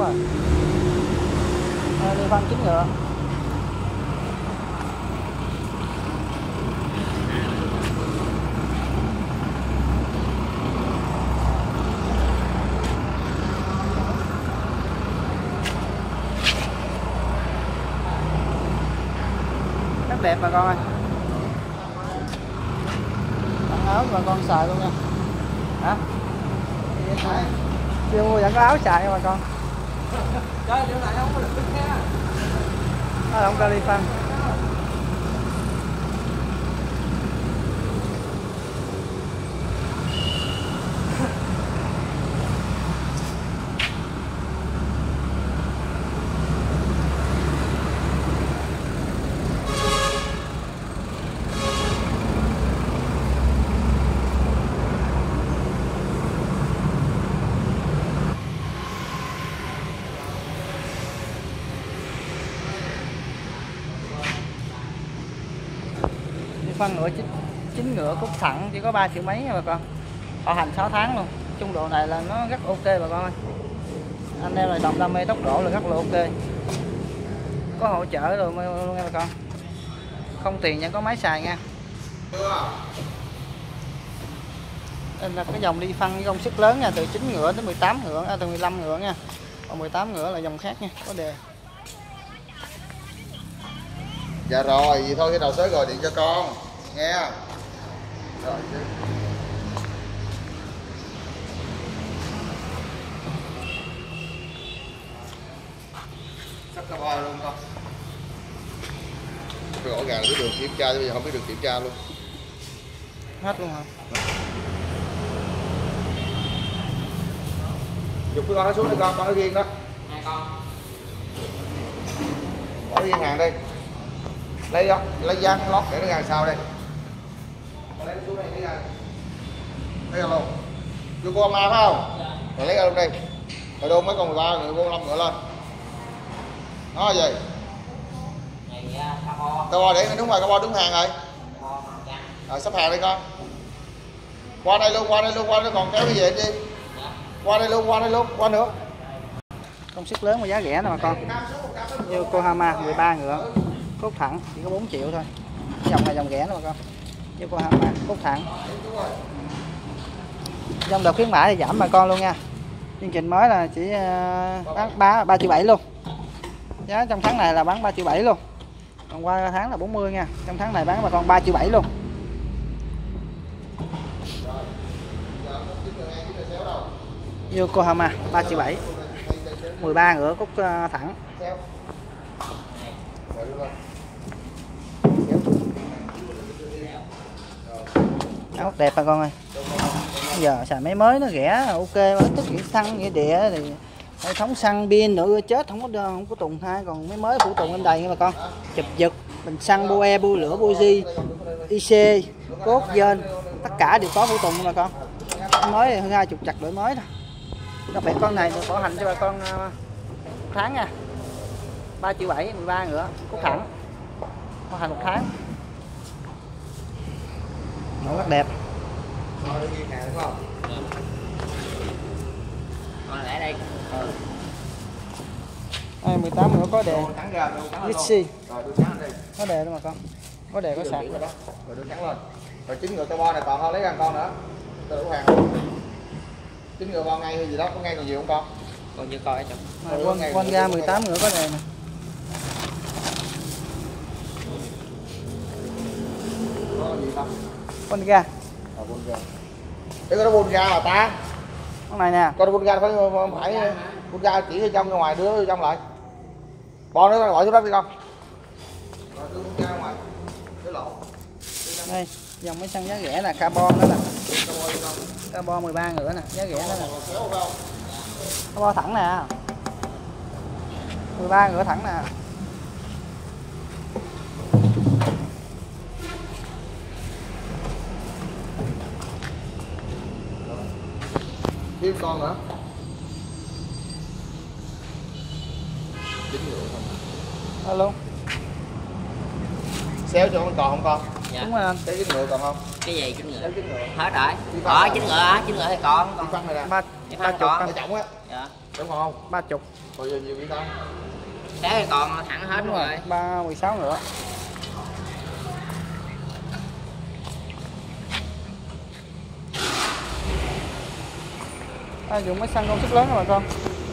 rồi. Đi phân chín ngựa. Rất đẹp bà con ơi. Áo bà con xài luôn nha. Hả? Chưa mua vẫn có áo xài nha bà con. Chơi điều này không có được nha. Nó không cho đi phân. Phân ngựa chín ngựa cút thẳng chỉ có 3 triệu mấy nha bà con, bảo hành 6 tháng luôn. Trung độ này là nó rất ok bà con ơi. Anh em là đồng đam mê tốc độ là rất là ok, có hỗ trợ rồi luôn nha bà con, không tiền nhưng có máy xài nha. Đây là cái dòng đi phân với công suất lớn nha, từ 9 ngựa tới 18 ngựa, từ 15 ngựa nha, còn 18 ngựa là dòng khác nha, có đề. Dạ rồi, vậy thôi cái đầu sới gọi điện cho con nghe. Rồi chứ. Sắp carbon luôn con. Cái ổ gà là biết đường kiểm tra, bây giờ không biết được kiểm tra luôn. Hết luôn hả? Dục cái con nó xuống đi con nó riêng đó. Hai con. Bỏ riêng hàng đi. Lấy dán lót để nó ra sau đây. Lấy nó xuống đây lấy ra. Lấy ra luôn. Vô cô ma phải không? Rồi lấy ra luôn đi. Rồi đôn mấy con 13 người cô 5 ngựa lên. Nó gì? Cabo để đúng rồi, cabo đúng hàng rồi. Rồi sắp hàng đi con. Qua đây luôn, qua nó còn kéo cái gì anh đi. Qua đây luôn, qua nữa. Công suất lớn mà giá rẻ nè bà con. Yokohama 13 ngựa, cốt thẳng chỉ có 4 triệu thôi. Cái dòng này dòng rẻ nè bà con. Yokohama cốt thẳng. Dòng đợt khuyến mãi thì giảm bà con luôn nha. Chương trình mới là chỉ bán 3 triệu 7 luôn. Giá trong tháng này là bán 3 triệu 7 luôn. Còn qua tháng là 40 nha. Trong tháng này bán bà con 3 triệu 7 luôn. Yokohama 3 triệu 7, 13 ngựa cút thẳng. Áo đẹp bà con ơi. Bây giờ xài máy mới nó rẻ ok, ít tức nghĩa xăng nghĩa địa thì hệ thống xăng pin nữa chết không có tùng hai, còn máy mới phụ tùng em đầy nha bà con. Chụp giật, bình xăng, boe, bua lửa, buji, IC, cốt, dên, tất cả đều có phụ tùng nha bà con. Mới thì hơn 20 chặt đổi mới thôi. Đặc biệt con này được bảo hành cho bà con 1 tháng nha. 3 triệu 7, 13 ngựa cút thẳng, bảo hành 1 tháng. Nó rất đẹp. Còn lại đây. 18 ngựa có đề. Litchi. Có đề luôn mà con. Có đề có sạc. Rồi đưa trắng lên. Rồi 9 ngựa carbon này còn không lấy ra con nữa. Tôi đủ hàng luôn. 9 ngựa con ngay hay gì đó, có ngay còn nhiều không con? Còn như coi chồng. Con ra 18 ngựa có đề nè. Có gì không? Con ga. Cái đó bôn ra mà ta. Con này nè. Con bôn ra phải bôn ra chỉ ở trong ra ngoài, đưa trong lại. Bon nó gọi xuống đất đi con. Rồi đưa bôn ra ngoài. Cái lộ. Đây, dòng máy xăng giá rẻ là carbon đó nè. Carbon 13 ngựa nè, giá rẻ đó nè. Carbon thẳng nè. 13 ngựa thẳng nè. Thêm con nữa. 9 ngựa không? Alo. Xéo cho con còn không con? Dạ. Đúng rồi anh. Cái 9 ngựa còn không? Cái gì chín ngựa? Đấy, chín ngựa. Hết rồi. Đi phân Chín ngựa thì đi còn. phân này nè. ba Đi ba phân chục còn. cân. Nó trọng á, Dạ. đúng không? 30. Rồi giờ nhiều đi phân. Thế thì còn thẳng hết Đúng rồi. rồi, 16 nữa. Dùng máy xăng công suất lớn đó bà con.